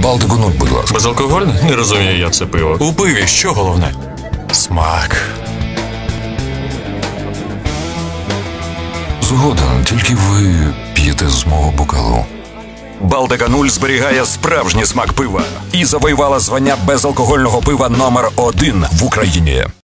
Балтику 0, будь ласка. Безалкогольне? Не розумію я це пиво. У пиві що головне? Смак. Згоден, тільки ви п'єте з мого бокалу. Балтика 0 зберігає справжній смак пива і завоювала звання безалкогольного пива номер 1 в Україні.